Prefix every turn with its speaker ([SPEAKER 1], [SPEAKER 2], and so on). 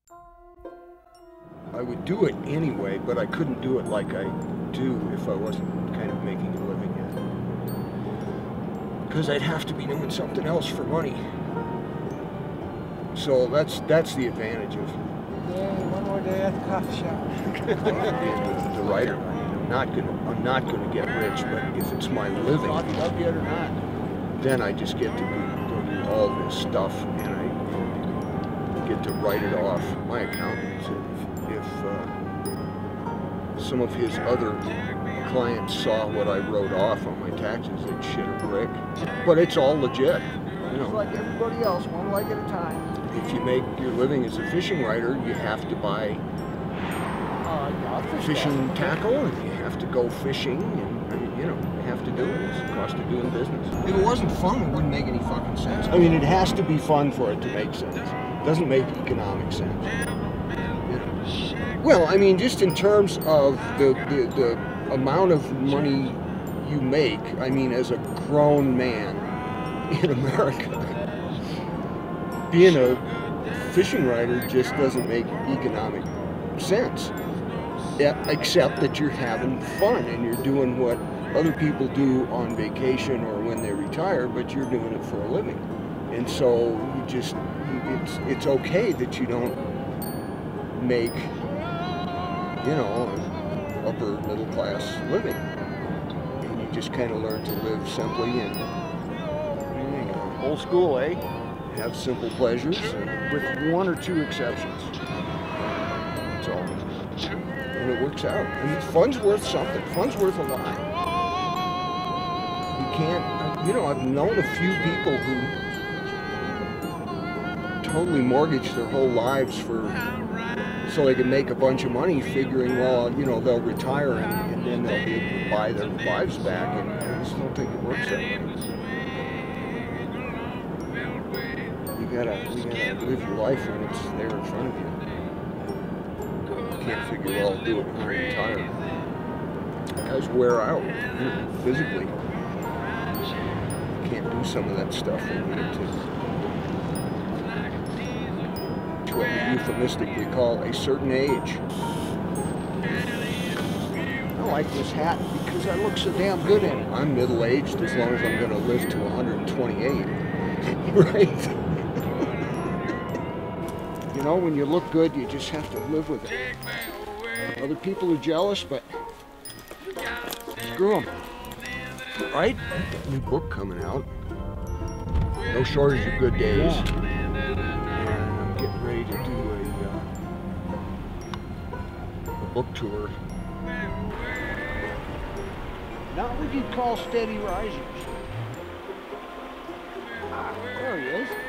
[SPEAKER 1] I would do it anyway, but I couldn't do it like I do if I wasn't kind of making a living at it. Because I'd have to be doing something else for money. So that's the advantage of
[SPEAKER 2] one more day at the coffee shop.
[SPEAKER 1] being the writer. I'm not gonna get rich, but if it's my living,
[SPEAKER 2] Love it or not.
[SPEAKER 1] then I just get to go do all this stuff, and I get to write it off. My accountant said if some of his other clients saw what I wrote off on my taxes, they'd shit a brick. But it's all legit. You know,
[SPEAKER 2] Just like everybody else, one leg at a time.
[SPEAKER 1] if you make your living as a fishing writer, you have to buy fishing tackle, and you have to go fishing, and I mean, you know, you have to do it. It's the cost of doing business. If it wasn't fun, it wouldn't make any fucking sense. I mean, it has to be fun for it to make sense. It doesn't make economic sense. You know. Well, I mean, just in terms of the amount of money you make, I mean, as a grown man in America, being a fishing writer just doesn't make economic sense. Yeah, except that you're having fun and you're doing what other people do on vacation or when they retire, but you're doing it for a living. And so you just, it's okay that you don't make, you know, an upper middle class living. And you just kind of learn to live simply and, you know,
[SPEAKER 2] Old school, eh?
[SPEAKER 1] have simple pleasures, with one or two exceptions. That's all. And it works out. I mean, fun's worth something. Fun's worth a lot. You can't, you know, I've known a few people who totally mortgage their whole lives so they can make a bunch of money, figuring, well, you know, they'll retire and then they'll be able to buy their lives back, and I just don't think it works that way. You gotta live your life when it's there in front of you. You can't figure, well, I'll do it when I retire. Guys wear out, you know, physically. You can't do some of that stuff when you get to what we euphemistically call a certain age. I like this hat because I look so damn good in it. I'm middle-aged as long as I'm gonna live to 128, right? You know, when you look good, you just have to live with it. Other people are jealous, but screw them. Right? New book coming out. No shortage of good days. And I'm getting ready to do a book tour.
[SPEAKER 2] Not what you'd call steady risers. There he is.